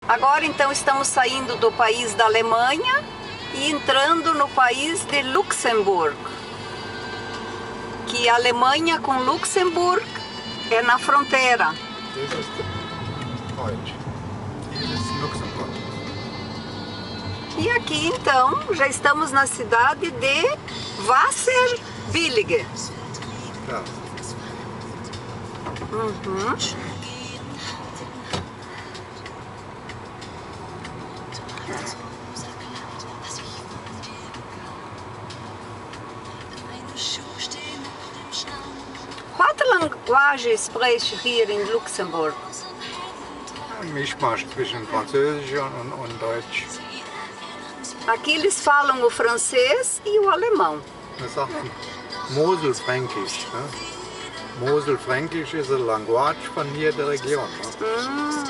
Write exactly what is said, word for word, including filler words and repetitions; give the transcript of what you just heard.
Agora então estamos saindo do país da Alemanha e entrando no país de Luxemburgo, que a Alemanha com Luxemburgo é na fronteira. E aqui então já estamos na cidade de Wasserbillige. Uhum. Qual linguagem spricht hier in Luxemburg? Ein Mischmasch zwischen Französisch und, und Deutsch. Aqui eles falam o francês e o alemão. Man sagt Moselfränkisch. Ne? Moselfränkisch ist eine Language von hier der Region. Ne? Hum.